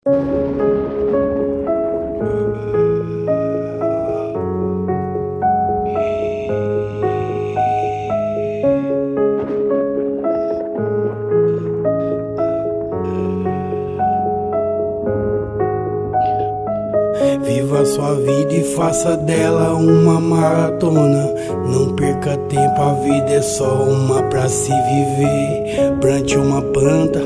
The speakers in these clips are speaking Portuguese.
Viva sua vida e faça dela uma maratona. Não perca tempo, a vida é só uma pra se viver. Plante uma planta,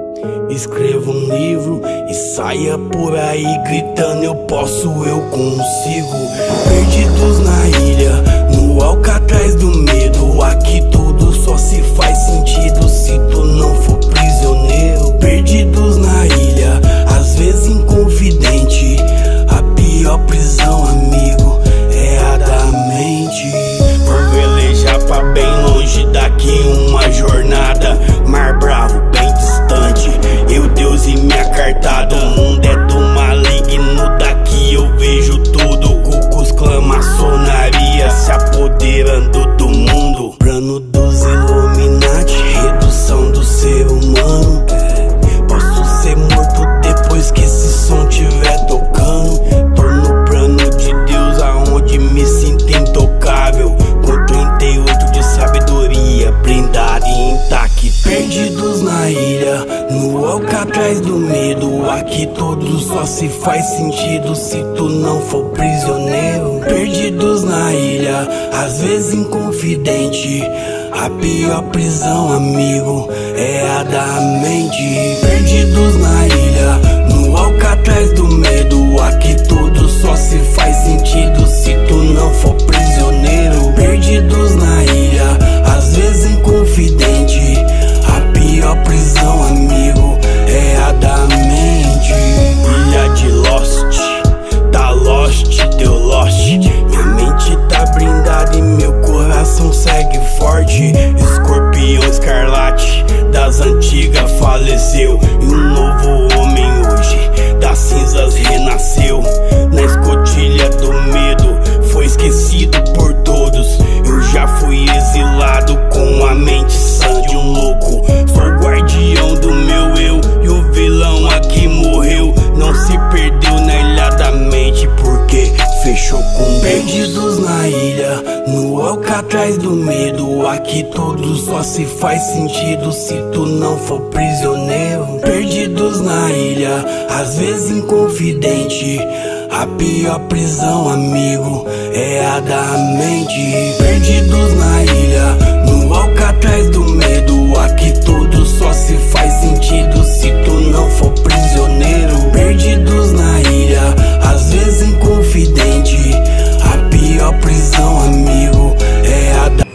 escreva um livro e saia por aí gritando: eu posso, eu consigo. Perdidos na ilha, no Alcatraz do medo. Aqui tudo só se faz sentido se tu não for prisioneiro. Perdidos na ilha, às vezes inconfidente. A pior prisão, amigo, é a da mente. Vou velejar pra bem longe daqui uma jornada. Mar bravo, bem distante, eu, Deus e minha cartada. O mundo é do maligno, daqui eu vejo tudo. Cucus, clã, maçonaria se apoderando do mundo. Plano dos Illuminati, redução do ser humano. Posso ser morto depois que esse som tiver tocando. Tô no plano de Deus, aonde me sinto intocável. Com 38 de sabedoria, blindado e intacto. Perdidos na ilha, no Alcatraz do medo. Aqui tudo só se faz sentido se tu não for prisioneiro. Perdidos na ilha, às vezes inconfidente. A pior prisão, amigo, é a da mente. Perdidos na ilha, no Alcatraz do medo. Aqui tudo só se faz sentido se tu não for prisioneiro. Perdidos na ilha, às vezes inconfidente. A pior prisão, amigo, é a da mente. Ilha de Lost, tá Lost, deu Lost. Minha mente tá blindada e meu coração segue forte. Escorpião escarlate das antigas faleceu, e um novo homem hoje das cinzas renasceu. Na escotilha do medo, foi esquecido por todos. Eu já fui exilado com a mente sã de um louco. Sou o guardião do meu eu, e o vilão aqui morreu. Não se perdeu na ilha da mente, porque fechou com perdidos na ilha, no Alcatraz do medo. Aqui tudo só se faz sentido se tu não for prisioneiro. Perdidos na ilha, às vezes inconfidente. A pior prisão, amigo, é a da mente. Perdidos na ilha, no Alcatraz do medo. Aqui tudo só se faz sentido se tu não for prisioneiro. Perdidos na ilha, às vezes inconfidente. A pior prisão, amigo, é a da...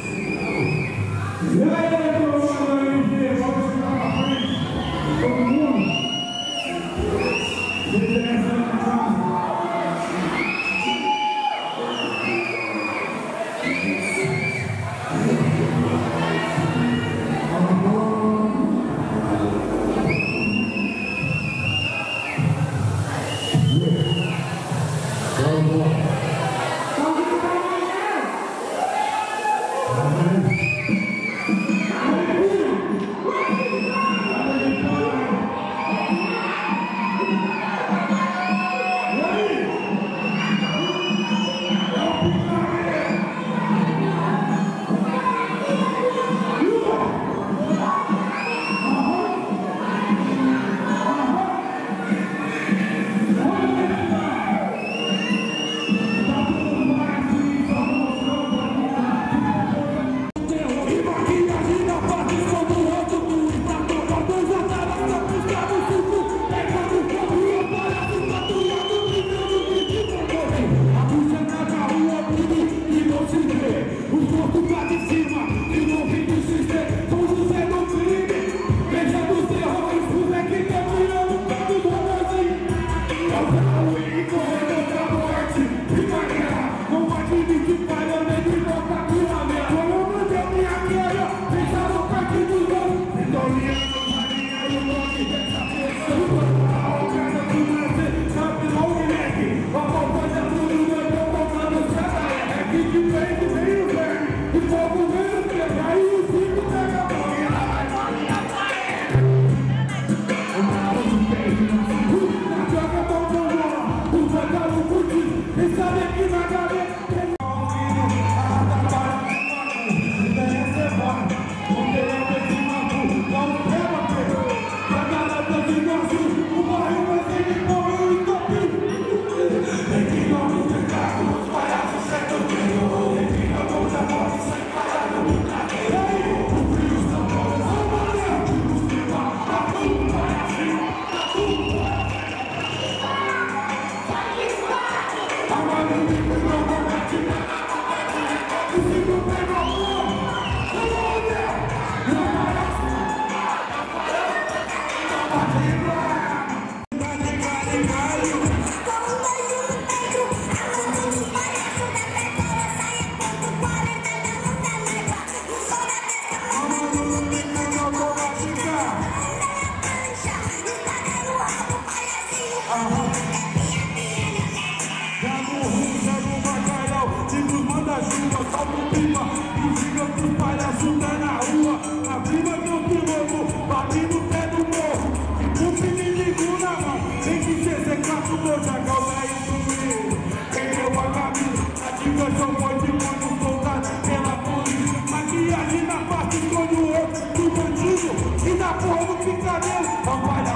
Joga o rum, joga o bacalhau, tipo manda-chuva, solta o pipa e diga pros palhaços tá na rua. Na prima do piloto, bate no pé do morro, o pininico na mão, tem que ser secado, vou jogar o velho do meio. Perdeu a camisa, a dica só pode quando soldado pela polícia. Maquiagem na face, esconde o outro do bandido, e na porra do picadeiro, ó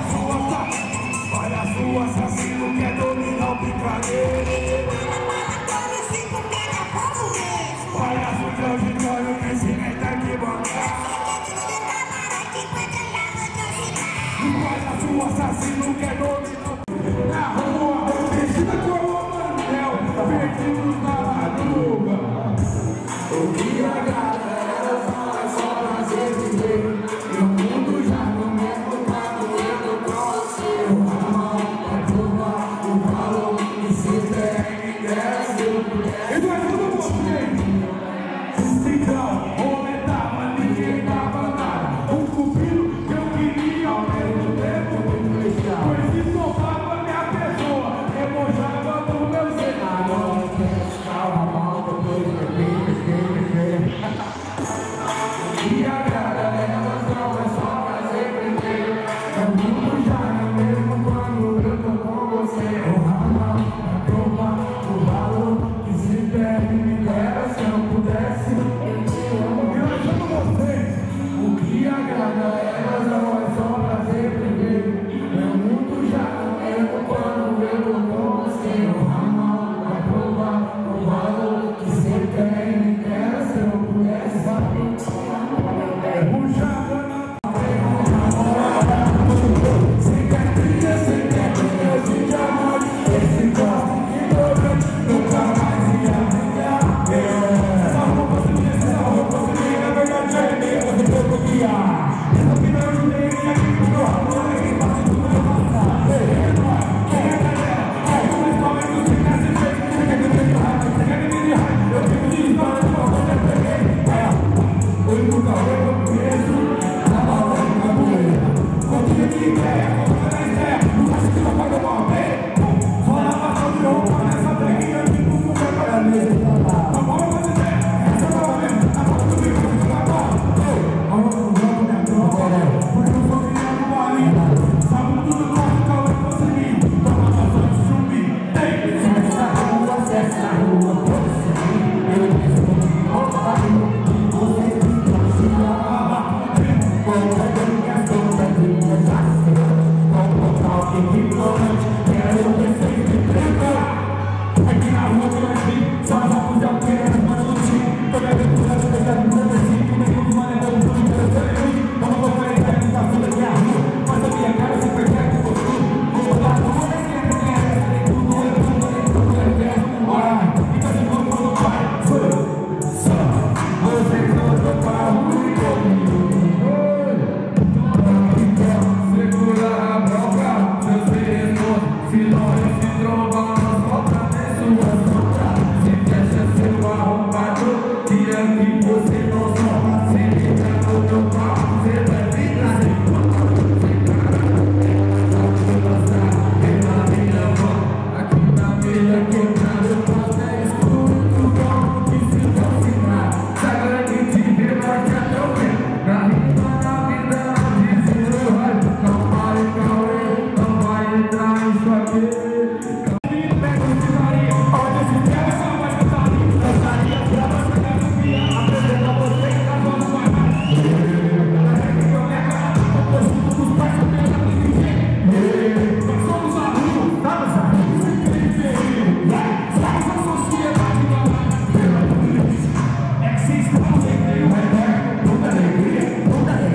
palhaço assassino quer dominar o picadeiro. Palhaço transitório que se mete aqui bancada. O palhaço assassino quer dominar na rua, vestida como o Manel, perdidos na madruga. O que a galera fala é só prazer de ver, e o mundo já não é culpado, eu com o seu amor, a turma, o valor que se tem, desce o puder. E nós vamos você. Então, aumentava, ninguém dava nada. Um cupido que eu queria ao mesmo tempo muito fechado. Pois estofava minha pessoa, remojava no meu cenário. Não quero calma, mal, depois e a galera não é só prazer primeiro. O mundo já não é mesmo quando eu tô com você. O ramal, a tropa, o valor que se deve me dera se eu pudesse. Eu te amo, eu amo você. O que agrada elas não é só prazer primeiro. O mundo já não é mesmo quando eu tô com você. O ramal, a tropa, o valor que se deve me dera se eu pudesse.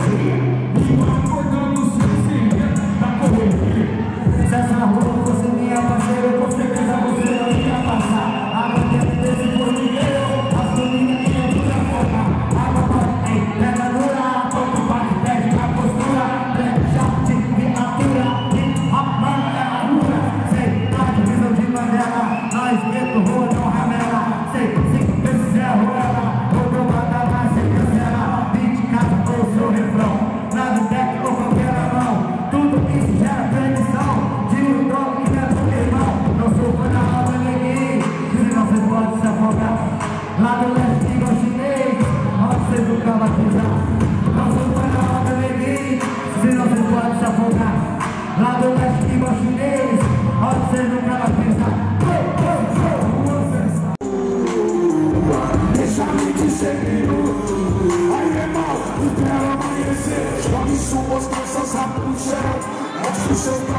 Essa rua você me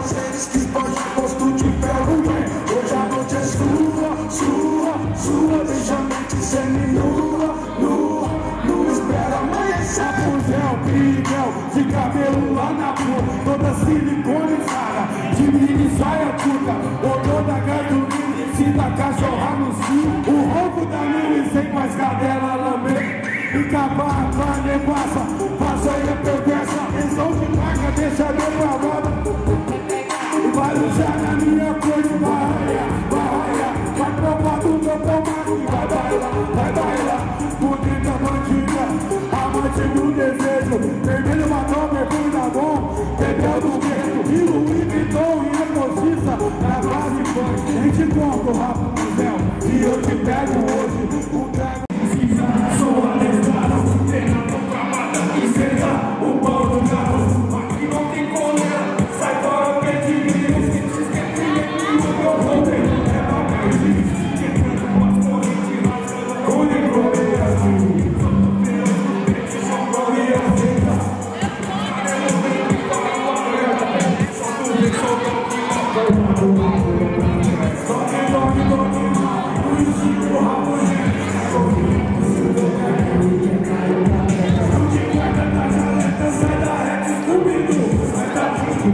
eles que pode posto de ferro, hoje a noite é sua, deixa a mente semi-nua, não espera amanhecer. Rapunzel, Miguel, de cabelo lá na rua, toda siliconizada, de mini saia curta, odor da gasolina, se da cachorra no cio, o ronco da 1100 faz cadela lamber. E acabar com a neguaça, façanha perversa, resolve marca, deixa depravada. Vai usar na minha cor de vai provar do meu pomate, vai bailar, bonita bandida, amante do desejo, vermelho batom, perfume da bom, bebeu do vento, e Louis Vuitton e a postiça, na base funk, nem te conto, Rapunzel, e eu te pego hoje, um trago. Sou adestrado, treinando pra matar e sentar o pau do carro. Aqui não tem coleira, sai fora, pede grilo. Se diz que é filho, eu vou ter. É pra perder, quebrando umas correntes, rasgando com necromeia azul. Só corre a senta. Cabelo vem, corre com a merda. Solta o vem, solta o que toque, o instinto raponês. Sai da reta, Scooby-Doo, sai da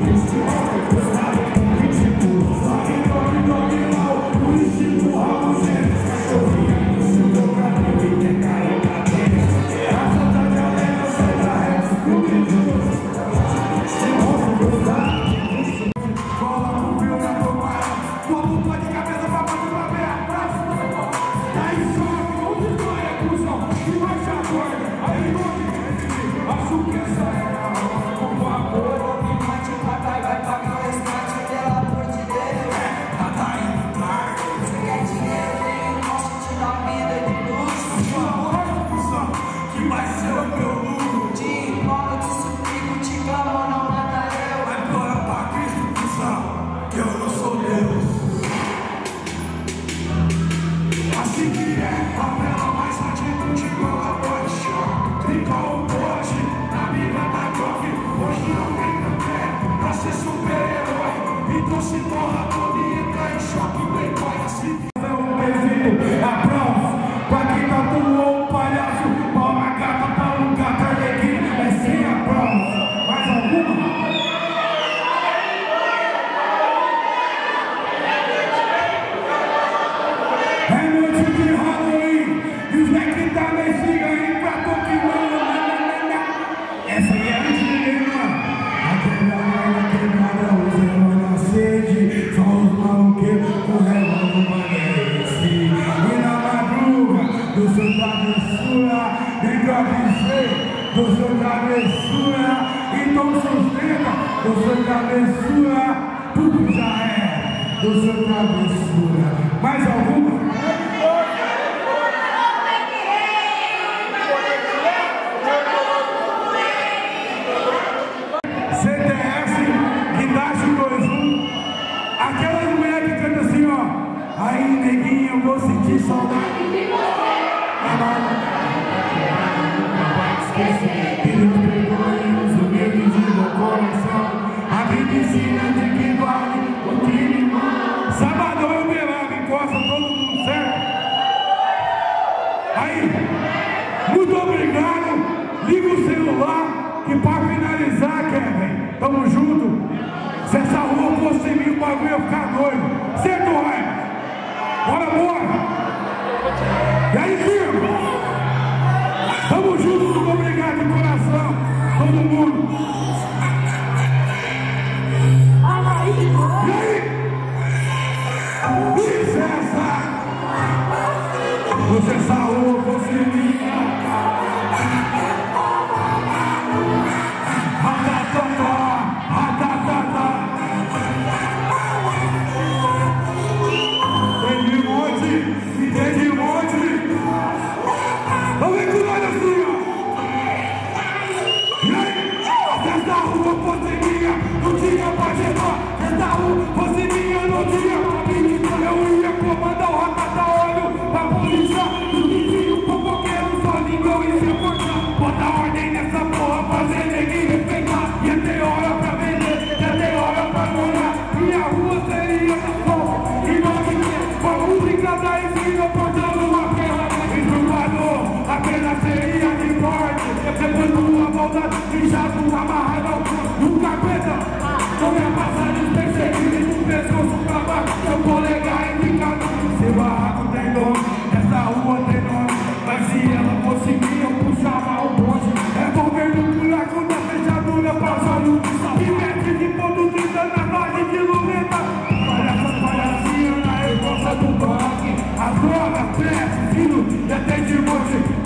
tudo já é do seu travessura. Mais alguma? CTS, Guindaste 21. Aquelas mulheres que cantam assim, ó. Aí, neguinho, eu vou sentir saudade de você. Que Deus perdoe os humildes de meu coração. A vida ensina de que vale o crime. Sabadão eu belava, encosta todo mundo, certo? Aí, muito obrigado. Liga o celular, que pra finalizar, Kevin, tamo junto. Se essa rua fosse em mim, o bagulho ia ficar doido. Certo, Raio? Bora! E aí, firme? Tamo junto, muito obrigado de coração, todo mundo. E aí? Licença! Você saúde, você minha. Tem de monte. Vamos ver com nós assim, ó. E aí? Dessa rua fosse minha, não tinha pra chegar. Dessa rua fosse minha, não tinha pra menina. Eu ia comandar o rata-olho pra polícia. Os vizinhos fofoqueiros só língua e se cortar. Bota ordem nessa porra, fazer neguinho respeitar. Ia ter hora pra vender, ia ter hora pra morar. soldado, mijado, amarrado ao corpo, nunca aguenta. Não ia passar despercebido no pescoço pra baixo, seu colega é indicado. Seu barraco tem nome, essa rua tem nome, mas se ela fosse minha, eu puxava o bonde. É volver no buraco da fechadura, passa luz, e mete de ponto 30 na base de luneta. Palhacinha na resposta do banco, as drogas, preço, filho, e até de monte.